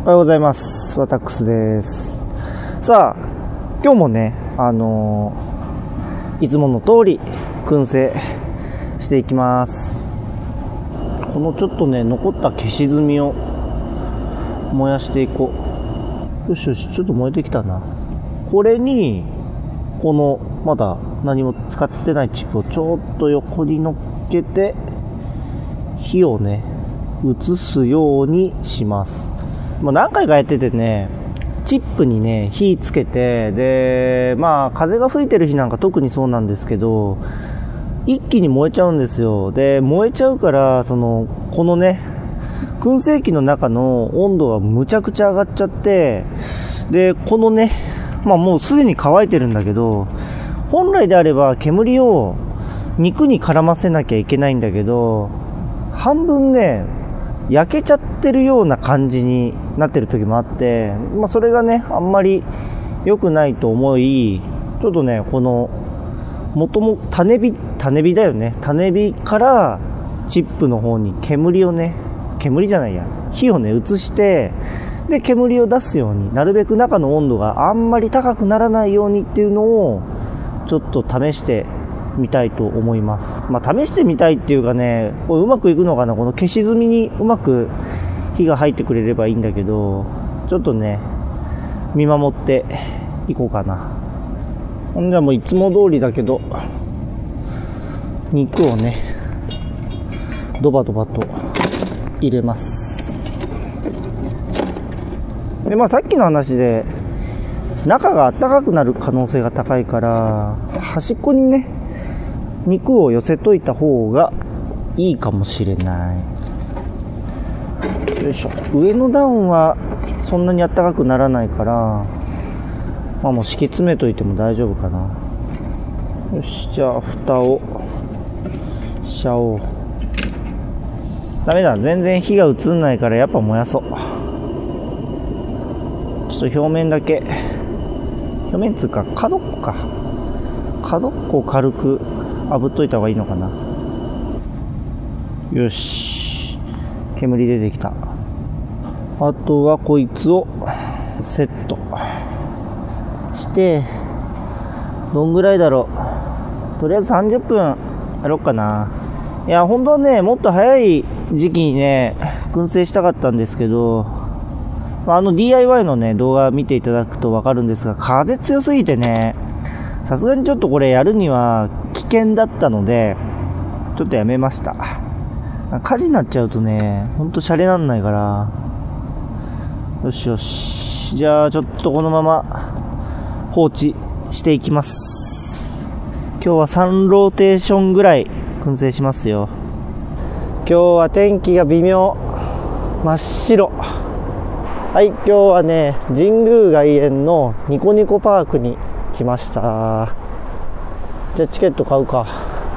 おはようございます。ワタックスです。さあ、今日もね、いつもの通り燻製していきます。このちょっとね、残った消し炭を燃やしていこう。よしよし、ちょっと燃えてきたな。これに、このまだ何も使ってないチップをちょっと横に乗っけて、火をね、移すようにします。もう何回かやっててね、チップにね、火つけて、で、まあ、風が吹いてる日なんか特にそうなんですけど、一気に燃えちゃうんですよ。で、燃えちゃうから、このね、燻製機の中の温度がむちゃくちゃ上がっちゃって、で、このね、まあもうすでに乾いてるんだけど、本来であれば煙を肉に絡ませなきゃいけないんだけど、半分ね、焼けちゃってるような感じになってる時もあって、まあそれがね、あんまり良くないと思い、ちょっとね、この、種火だよね。種火からチップの方に火をね、移して、で、煙を出すように、なるべく中の温度があんまり高くならないようにっていうのを、ちょっと試してみたいと思います。まあ、試してみたいっていうかね、これうまくいくのかな、この消し炭にうまく火が入ってくれればいいんだけど、ちょっとね、見守っていこうかな。ほんじゃもういつも通りだけど、肉をね、ドバドバと入れます。で、まあさっきの話で、中が暖かくなる可能性が高いから、端っこにね、肉を寄せといた方がいいかもしれない。よいしょ。上の段はそんなに暖かくならないから、まあもう敷き詰めといても大丈夫かな。よし、じゃあ蓋をしちゃおう。ダメだ、全然火が移んないからやっぱ燃やそう。ちょっと表面だけ、表面つうか角っこを軽く炙っといた方がいいのかな。よし、煙出てきた。あとはこいつをセットして、どんぐらいだろう。とりあえず30分やろうかな。いや、本当はね、もっと早い時期にね、燻製したかったんですけど、DIY のね、動画見ていただくとわかるんですが、風強すぎてね、さすがにちょっとこれやるには危険だったので、ちょっとやめました。火事になっちゃうとね、ほんとシャレなんないから、よしよし。じゃあちょっとこのまま放置していきます。今日は3ローテーションぐらい燻製しますよ。今日は天気が微妙。真っ白。はい、今日はね、神宮外苑のニコニコパークに来ました。じゃあチケット買うか。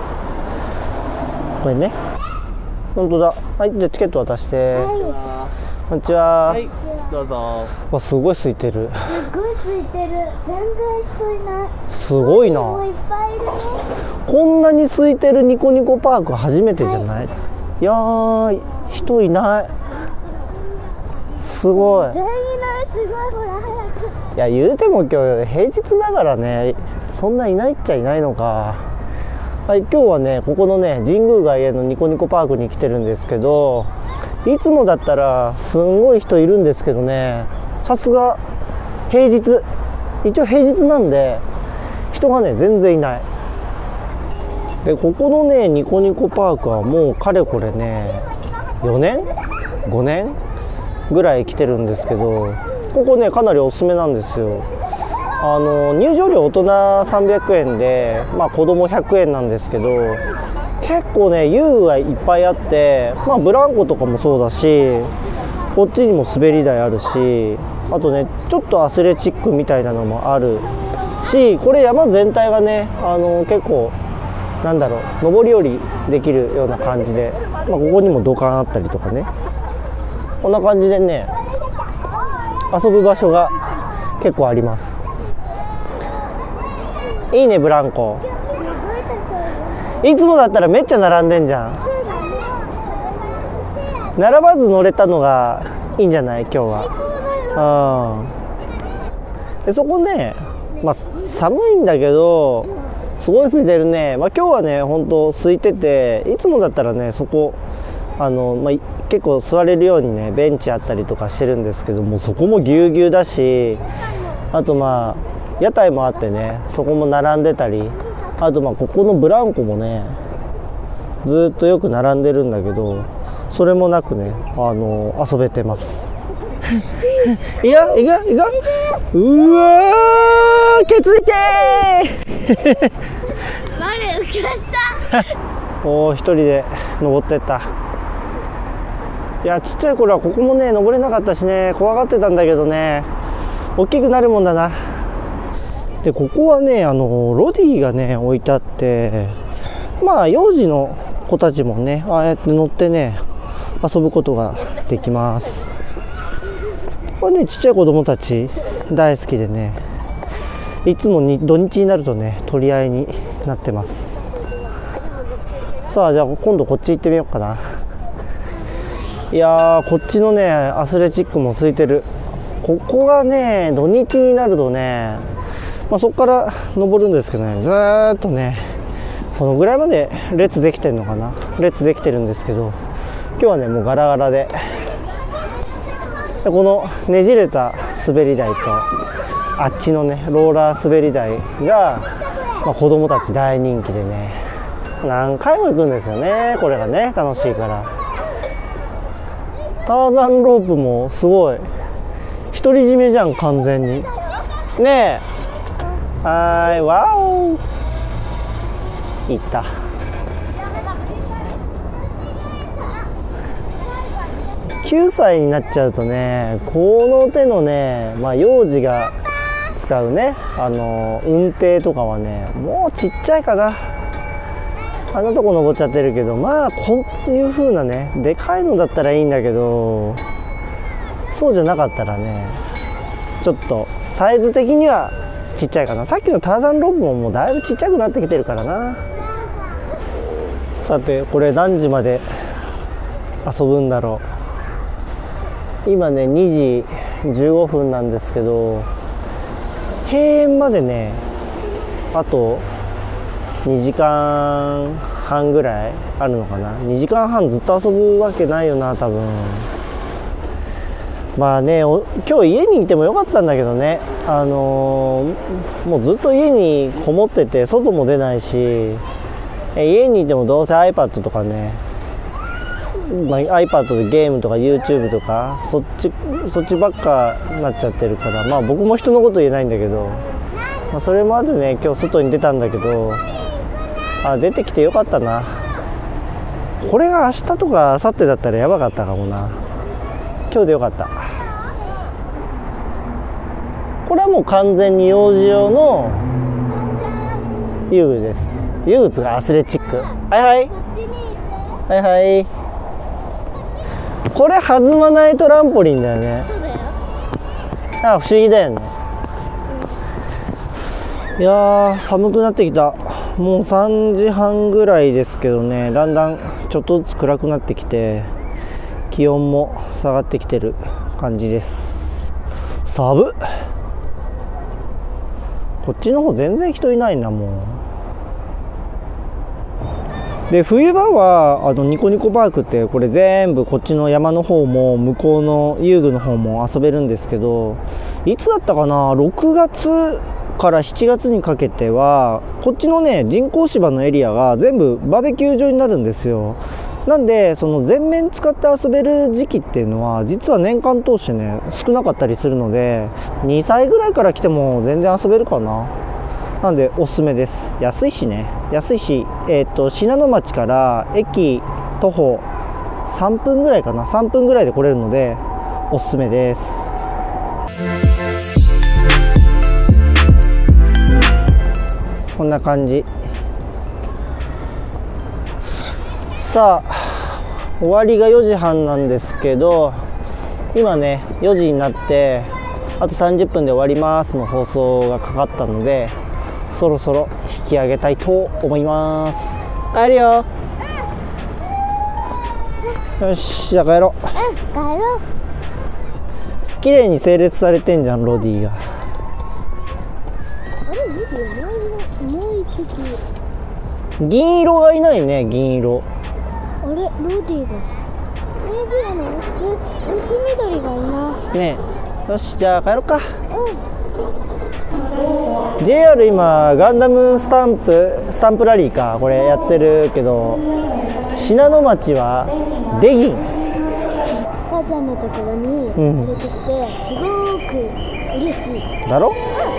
これね。本当だ。はい、じゃあチケット渡して。はい、こんにちは。はい、どうぞ。わ、すごい空いてる。 すごい空いてる。全然人いない。 すごいな。 いっぱいいるね。こんなに空いてるニコニコパーク初めてじゃない？はい、いやー、人いない。すごい。 全員いない。すごい。ほら早く。 いや、言うても今日平日だからね、そんないないっちゃいないのか。はい、今日はね、ここのね、神宮外苑のニコニコパークに来てるんですけど、いつもだったらすんごい人いるんですけどね、さすが平日、一応平日なんで人がね全然いない。で、ここのねニコニコパークはもうかれこれね4年5年ぐらい来てるんですけど、ここねかなりおすすめなんですよ。入場料大人300円で、まあ子供100円なんですけど、結構ね遊具がいっぱいあって、まあブランコとかもそうだし、こっちにも滑り台あるし、あとねちょっとアスレチックみたいなのもあるし、これ山全体がね結構なんだろう、上り下りできるような感じで、まあ、ここにも土管あったりとかね、こんな感じでね遊ぶ場所が結構あります。いいね、ブランコ。いつもだったらめっちゃ並んでんじゃん。並ばず乗れたのがいいんじゃない今日は。 でそこね、まあ、寒いんだけどすごい空いてるね。まあ、今日はね本当空いてて、いつもだったらねそこまあ、結構座れるようにねベンチあったりとかしてるんですけども、そこもぎゅうぎゅうだし、あとまあ屋台もあってね、そこも並んでたり、あとまあここのブランコもねずっとよく並んでるんだけど、それもなくね遊べてますいやうわー、ケツいてー我浮きましたおー、一人で登ってった。いや、ちっちゃい頃はここもね登れなかったしね、怖がってたんだけどね、大きくなるもんだな。でここはねロディがね置いてあって、まあ幼児の子たちもねああやって乗ってね遊ぶことができます。これねちっちゃい子供たち大好きでね、いつも土日になるとね取り合いになってます。さあじゃあ今度こっち行ってみようかな。いやー、こっちのねアスレチックも空いてる。ここがね土日になるとね、まあ、そこから登るんですけどね、ずーっとねこのぐらいまで列できてるのかな、列できてるんですけど、今日はねもうガラガラで、このねじれた滑り台とあっちのねローラー滑り台が、まあ、子供たち大人気でね何回も行くんですよね。これがね楽しいから。ターザンロープもすごい独り占めじゃん完全にねえ。はーい、ワオー、いった。9歳になっちゃうとね、この手のね、まあ、幼児が使うね運転とかはねもうちっちゃいかな。あんなとこ登っちゃってるけど、まあこういう風なねでかいのだったらいいんだけど、そうじゃなかったらねちょっとサイズ的にはちっちゃいかな。さっきのターザンロープももうだいぶちっちゃくなってきてるからな。さてこれ何時まで遊ぶんだろう。今ね2時15分なんですけど、閉園までねあと2時間半ぐらいあるのかな。2時間半ずっと遊ぶわけないよな多分。まあね今日家にいてもよかったんだけどね、もうずっと家にこもってて外も出ないし、家にいてもどうせ iPad とかね、まあ、iPad でゲームとか YouTube とかそっちばっかなっちゃってるから、まあ僕も人のこと言えないんだけど、まあ、それもあってね今日外に出たんだけど、出てきてよかったな。これが明日とか明後日だったらやばかったかもな。今日でよかった。これはもう完全に幼児用の遊具です。遊具がアスレチック。はいこれ弾まないトランポリンだよね。不思議だよね。いやー寒くなってきた。もう3時半ぐらいですけどね、だんだんちょっとずつ暗くなってきて気温も下がってきてる感じです。寒っ。こっちの方全然人いないなもう。で冬場はニコニコパークってこれ全部こっちの山の方も向こうの遊具の方も遊べるんですけど、いつだったかな、6月から7月にかけてはこっちのね人工芝のエリアが全部バーベキュー場になるんですよ。なんでその全面使って遊べる時期っていうのは実は年間通してね少なかったりするので、2歳ぐらいから来ても全然遊べるかな。なんでおすすめです。安いし信濃町から駅徒歩3分ぐらいかな、3分ぐらいで来れるのでおすすめです。こんな感じ。さあ終わりが4時半なんですけど、今ね4時になってあと30分で終わりますの放送がかかったので、そろそろ引き上げたいと思います。帰るよ。よしじゃあ帰ろう。 帰ろう。 綺麗に整列されてんじゃん、ロディが。 あれ、見てよ、もう一匹。 銀色がいないね、銀色。 あれ、ロディが。薄緑がいない。 ねえ、よし、じゃあ帰ろうか。 うん。 JR 今ガンダムスタンプラリーかこれやってるけど、信濃町はデギン母ちゃんのところに連れてきて、すごく嬉しいだろ。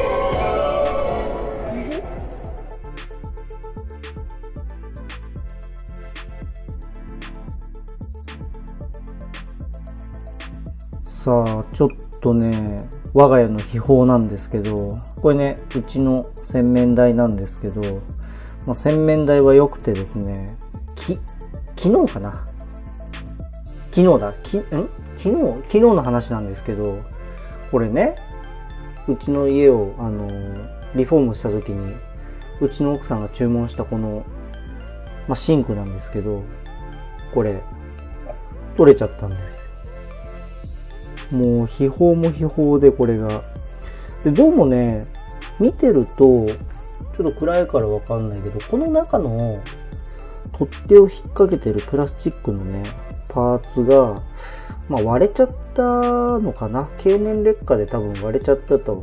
さあちょっとね、我が家の秘宝なんですけど、これね、うちの洗面台なんですけど、まあ、洗面台は良くてですね、昨日かな、昨日の話なんですけど、これね、うちの家をリフォームした時にうちの奥さんが注文したこの、シンクなんですけど、これ取れちゃったんですよ。もう秘宝も秘宝で、これがでどうもね、見てるとちょっと暗いからわかんないけど、この中の取っ手を引っ掛けてるプラスチックのねパーツが、割れちゃったのかな。経年劣化で多分割れちゃったと。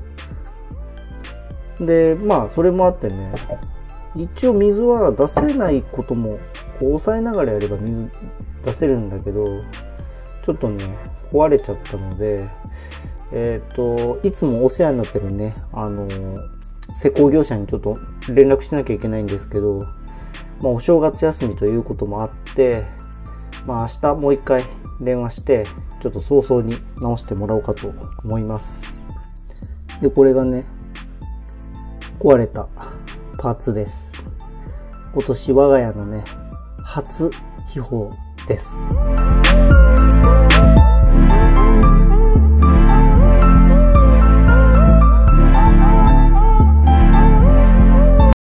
でそれもあってね、一応水は出せないこともこう押さえながらやれば水出せるんだけど、ちょっとね壊れちゃったので、いつもお世話になってるね、施工業者にちょっと連絡しなきゃいけないんですけど、お正月休みということもあって、明日もう一回電話してちょっと早々に直してもらおうかと思います。で、これがね、壊れたパーツです。今年我が家のね、初秘宝です。